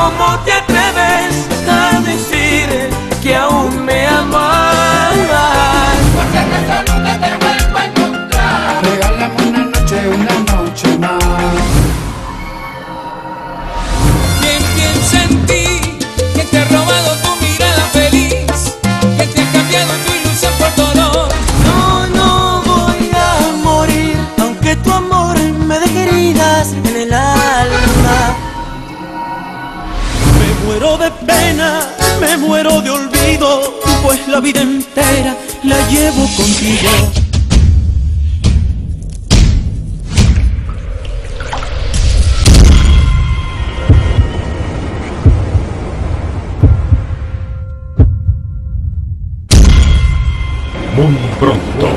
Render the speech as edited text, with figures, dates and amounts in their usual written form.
¿Cómo te atreves a decir que aún me amas? Porque acaso nunca te vuelvo a encontrar. Regálame una noche más. ¿Quién piensa en ti? ¿Quién te ha robado tu mirada feliz? ¿Quién te ha cambiado tu ilusión por dolor? No, no voy a morir, aunque tu amor me deje heridas en el alma. Me muero de pena, me muero de olvido, pues la vida entera la llevo contigo. Muy pronto.